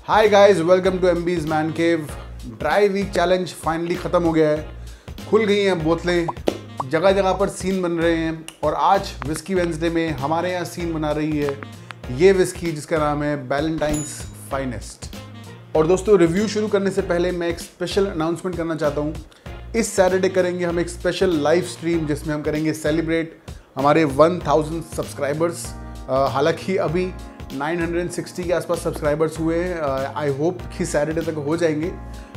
Hi guys, welcome to MB's man cave. Dry week challenge finally ख़त्म हो गया है। खुल गई हैं बोतलें, जगह जगह पर सीन बन रहे हैं और आज विस्की वेंसडे में हमारे यहाँ सीन बना रही है ये विस्की जिसका नाम है वैलेंटाइन्स फाइनेस्ट। और दोस्तों, रिव्यू शुरू करने से पहले मैं एक स्पेशल अनाउंसमेंट करना चाहता हूँ। इस सैटरडे करेंगे हम एक स्पेशल लाइव स्ट्रीम जिसमें हम करेंगे सेलिब्रेट हमारे 1000 सब्सक्राइबर्स। हालांकि अभी 960 के आसपास सब्सक्राइबर्स हुए हैं। आई होप कि सैटरडे तक हो जाएंगे।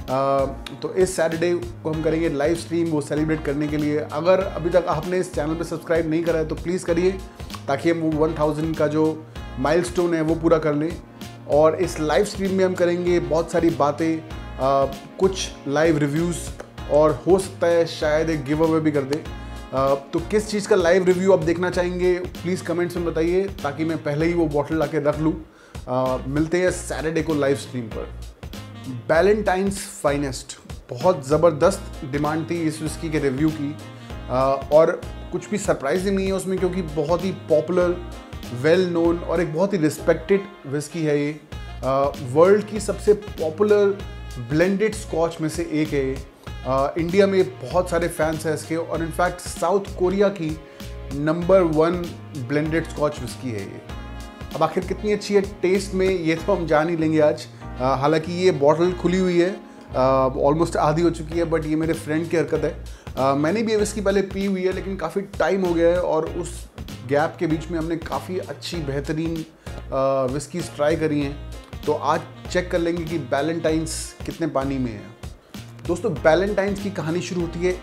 तो इस सैटरडे को हम करेंगे लाइव स्ट्रीम वो सेलिब्रेट करने के लिए। अगर अभी तक आपने इस चैनल पे सब्सक्राइब नहीं करा है तो प्लीज़ करिए, ताकि हम वो 1000 का जो माइलस्टोन है वो पूरा कर लें। और इस लाइव स्ट्रीम में हम करेंगे बहुत सारी बातें, कुछ लाइव रिव्यूज़ और हो सकता है शायद एक गिव अवे भी कर दे। तो किस चीज़ का लाइव रिव्यू आप देखना चाहेंगे प्लीज़ कमेंट्स में बताइए, ताकि मैं पहले ही वो बॉटल ला के रख लूँ। मिलते हैं सैटरडे को लाइव स्ट्रीम पर। वैलेंटाइन्स फाइनेस्ट, बहुत ज़बरदस्त डिमांड थी इस विस्की के रिव्यू की। और कुछ भी सरप्राइजिंग नहीं है उसमें, क्योंकि बहुत ही पॉपुलर, वेल नोन और एक बहुत ही रिस्पेक्टेड विस्की है ये। वर्ल्ड की सबसे पॉपुलर ब्लेंडेड स्कॉच में से एक है ये। इंडिया में बहुत सारे फैंस हैं इसके, और इनफैक्ट साउथ कोरिया की नंबर 1 ब्लेंडेड स्कॉच विस्की है ये। अब आखिर कितनी अच्छी है टेस्ट में, ये तो हम जान ही लेंगे आज। हालांकि ये बॉटल खुली हुई है, ऑलमोस्ट आधी हो चुकी है, बट ये मेरे फ्रेंड की हरकत है। मैंने भी ये विस्की पहले पी हुई है, लेकिन काफ़ी टाइम हो गया है और उस गैप के बीच में हमने काफ़ी अच्छी बेहतरीन विस्कीज ट्राई करी हैं। तो आज चेक कर लेंगे कि वैलेंटाइन्स कितने पानी में है। दोस्तों, वैलेंटाइन्स की कहानी शुरू होती है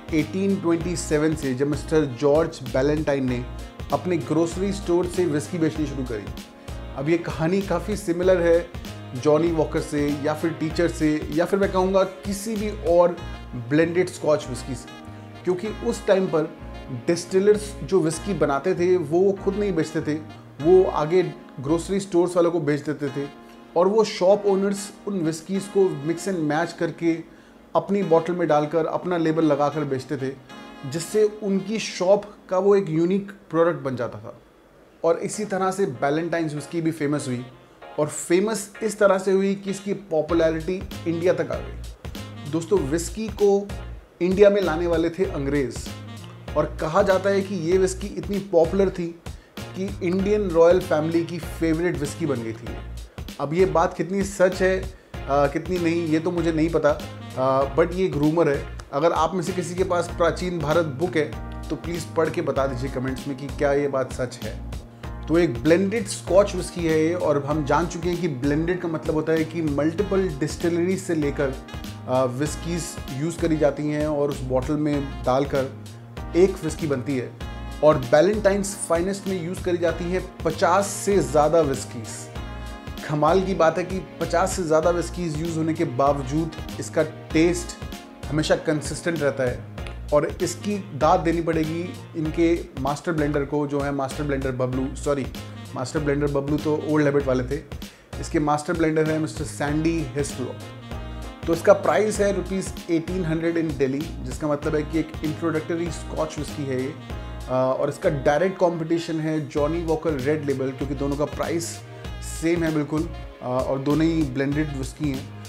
1827 से, जब मिस्टर जॉर्ज वैलेंटाइन ने अपने ग्रोसरी स्टोर से विस्की बेचनी शुरू करी। अब ये कहानी काफ़ी सिमिलर है जॉनी वॉकर से, या फिर टीचर से, या फिर मैं कहूँगा किसी भी और ब्लेंडेड स्कॉच विस्की से, क्योंकि उस टाइम पर डिस्टिलर्स जो विस्की बनाते थे वो खुद नहीं बेचते थे, वो आगे ग्रोसरी स्टोर्स वालों को बेच देते थे। और वो शॉप ओनर्स उन विस्कीज़ को मिक्स एंड मैच करके अपनी बॉटल में डालकर अपना लेबल लगाकर बेचते थे, जिससे उनकी शॉप का वो एक यूनिक प्रोडक्ट बन जाता था। और इसी तरह से वैलेंटाइन्स विस्की भी फेमस हुई, और फेमस इस तरह से हुई कि इसकी पॉपुलैरिटी इंडिया तक आ गई। दोस्तों, विस्की को इंडिया में लाने वाले थे अंग्रेज़, और कहा जाता है कि ये विस्की इतनी पॉपुलर थी कि इंडियन रॉयल फैमिली की फेवरेट विस्की बन गई थी। अब ये बात कितनी सच है कितनी नहीं ये तो मुझे नहीं पता, बट ये एक रूमर है। अगर आप में से किसी के पास प्राचीन भारत बुक है तो प्लीज़ पढ़ के बता दीजिए कमेंट्स में कि क्या ये बात सच है। तो एक ब्लेंडेड स्कॉच विस्की है ये, और हम जान चुके हैं कि ब्लेंडेड का मतलब होता है कि मल्टीपल डिस्टिलरीज से लेकर विस्कीज़ यूज़ करी जाती हैं और उस बॉटल में डालकर एक विस्की बनती है। और वैलेंटाइन्स फाइनेस्ट में यूज़ करी जाती हैं 50 से ज़्यादा विस्कीज़। कमाल की बात है कि 50 से ज़्यादा विस्कीज़ यूज़ होने के बावजूद इसका टेस्ट हमेशा कंसिस्टेंट रहता है। और इसकी दाद देनी पड़ेगी इनके मास्टर ब्लेंडर को, जो है master blender Bablu. Sorry, master blender Bablu तो ओल्ड हैबिट वाले थे। इसके मास्टर ब्लेंडर है मिस्टर सैंडी हिस्लो। तो इसका प्राइस है ₹1800 इन दिल्ली, जिसका मतलब है कि एक इंट्रोडक्टरी स्कॉच विस्की है ये। और इसका डायरेक्ट कॉम्पिटिशन है जॉनी वॉकर रेड लेबल, क्योंकि दोनों का प्राइस सेम है बिल्कुल, और दोनों ही ब्लेंडेड विस्की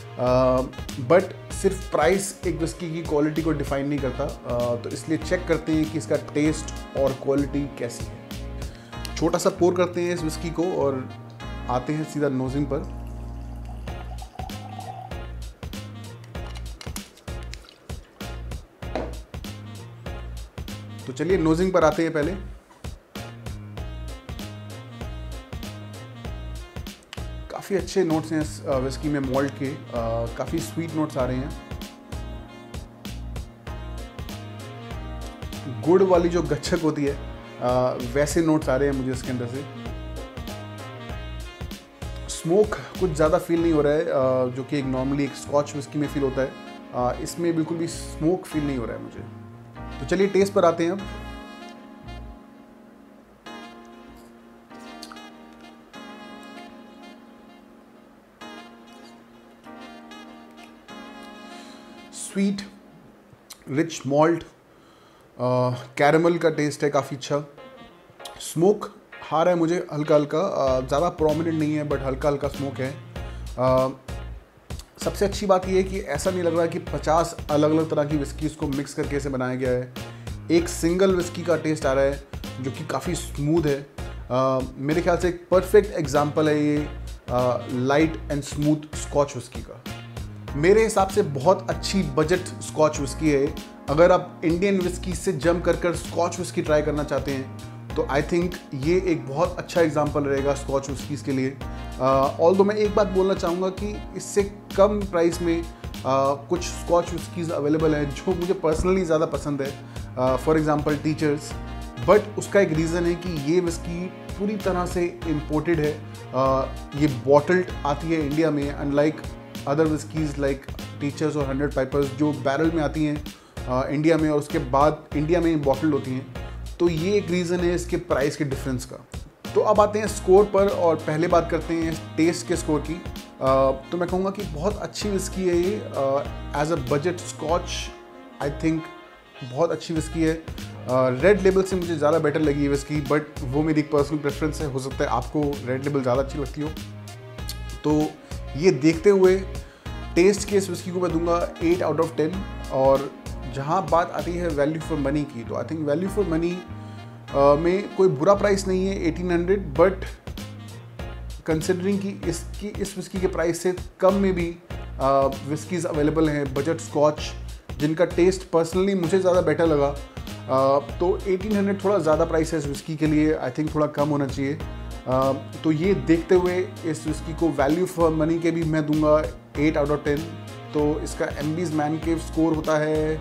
हैं। बट सिर्फ प्राइस एक विस्की की क्वालिटी को डिफाइन नहीं करता, तो इसलिए चेक करते हैं कि इसका टेस्ट और क्वालिटी कैसी है। छोटा सा पोर करते हैं इस विस्की को और आते हैं सीधा नोजिंग पर। तो चलिए नोजिंग पर आते हैं पहले। काफ़ी अच्छे नोट्स हैं इस विस्की में मॉल्ट के, काफ़ी स्वीट नोट्स आ रहे हैं। गुड़ वाली जो गच्छक होती है वैसे नोट्स आ रहे हैं मुझे इसके अंदर से। स्मोक कुछ ज़्यादा फील नहीं हो रहा है, जो कि एक नॉर्मली एक स्कॉच विस्की में फील होता है। इसमें बिल्कुल भी स्मोक फील नहीं हो रहा है मुझे। तो चलिए टेस्ट पर आते हैं अब। स्वीट, रिच मॉल्ट, कैरमल का टेस्ट है काफ़ी अच्छा। स्मोक आ रहा है मुझे हल्का हल्का, ज़्यादा प्रोमिनेंट नहीं है बट हल्का हल्का स्मोक है। सबसे अच्छी बात यह है कि ऐसा नहीं लग रहा कि 50 अलग अलग तरह की विस्की को मिक्स करके इसे बनाया गया है। एक सिंगल विस्की का टेस्ट आ रहा है जो कि काफ़ी स्मूथ है। मेरे ख्याल से एक परफेक्ट एग्जाम्पल है ये light and smooth scotch whisky का। मेरे हिसाब से बहुत अच्छी बजट स्कॉच विस्की है। अगर आप इंडियन विस्की से जंप कर स्कॉच विस्की ट्राई करना चाहते हैं तो आई थिंक ये एक बहुत अच्छा एग्जाम्पल रहेगा स्कॉच विस्कीज़ के लिए। ऑल्दो मैं एक बात बोलना चाहूँगा कि इससे कम प्राइस में कुछ स्कॉच विस्कीज़ अवेलेबल हैं जो मुझे पर्सनली ज़्यादा पसंद है। फॉर एग्जांपल टीचर्स, बट उसका एक रीज़न है कि ये विस्की पूरी तरह से इम्पोर्टेड है। ये बॉटल्ड आती है इंडिया में, unlike other whiskies like Teacher's और 100 पाइपर्स जो बैरल में आती हैं इंडिया में और उसके बाद इंडिया में बॉटल्ड होती हैं। तो ये एक रीज़न है इसके प्राइस के डिफरेंस का। तो अब आते हैं स्कोर पर और पहले बात करते हैं टेस्ट के स्कोर की। तो मैं कहूँगा कि बहुत अच्छी विस्की है ये as a budget scotch. I think बहुत अच्छी विस्की है। रेड लेबल से मुझे ज़्यादा बेटर लगी है विस्की, बट वो मेरी पर्सनल प्रेफरेंस है। हो सकता है आपको रेड लेबल ज़्यादा अच्छी लगती हो। तो ये देखते हुए टेस्ट के इस विस्की को मैं दूंगा 8 आउट ऑफ 10। और जहाँ बात आती है वैल्यू फॉर मनी की, तो I think value for money में कोई बुरा प्राइस नहीं है 1800, बट कंसिडरिंग कि इस विस्की के प्राइस से कम में भी विस्कीज़ अवेलेबल हैं बजट स्कॉच जिनका टेस्ट पर्सनली मुझे ज़्यादा बेटर लगा। तो 1800 थोड़ा ज़्यादा प्राइस है इस विस्की के लिए। आई थिंक थोड़ा कम होना चाहिए। तो ये देखते हुए इस विस्की को वैल्यू फॉर मनी के भी मैं दूंगा 8 आउट ऑफ 10। तो इसका एम्बीज मैन केव स्कोर होता है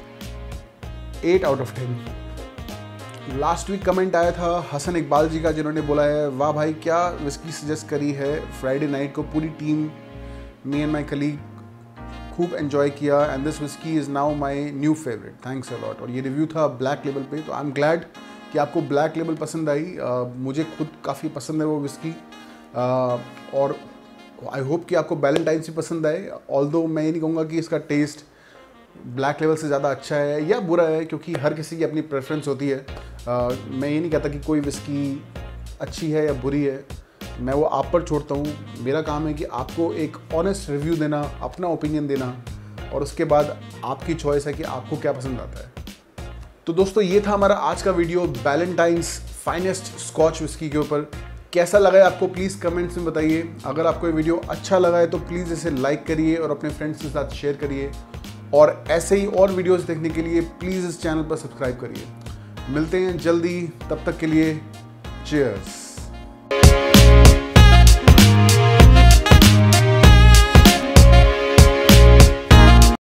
8 out of 10। Last week comment आया था हसन इकबाल जी का, जिन्होंने बोला है, वाह भाई क्या विस्की सजेस्ट करी है फ्राइडे नाइट को, पूरी team me and my colleague खूब एंजॉय किया and this whisky is now my new favourite, thanks a lot. और ये रिव्यू था ब्लैक लेबल पे। तो आई एम ग्लैड कि आपको ब्लैक लेबल पसंद आई। मुझे खुद काफ़ी पसंद है वो विस्की और आई होप कि आपको वैलेंटाइन से पसंद आए। ऑल्दो मैं ये नहीं कहूँगा कि इसका टेस्ट ब्लैक लेबल से ज़्यादा अच्छा है या बुरा है, क्योंकि हर किसी की अपनी प्रेफरेंस होती है। मैं ये नहीं कहता कि कोई विस्की अच्छी है या बुरी है, मैं वो आप पर छोड़ता हूँ। मेरा काम है कि आपको एक ऑनेस्ट रिव्यू देना, अपना ओपिनियन देना, और उसके बाद आपकी चॉइस है कि आपको क्या पसंद आता है। तो दोस्तों ये था हमारा आज का video Ballantine's finest scotch whisky के ऊपर। कैसा लगा है आपको प्लीज़ कमेंट्स में बताइए। अगर आपको ये वीडियो अच्छा लगा है तो प्लीज़ इसे लाइक करिए और अपने फ्रेंड्स के साथ शेयर करिए, और ऐसे ही और वीडियोस देखने के लिए प्लीज़ इस चैनल पर सब्सक्राइब करिए। मिलते हैं जल्दी, तब तक के लिए चीयर्स।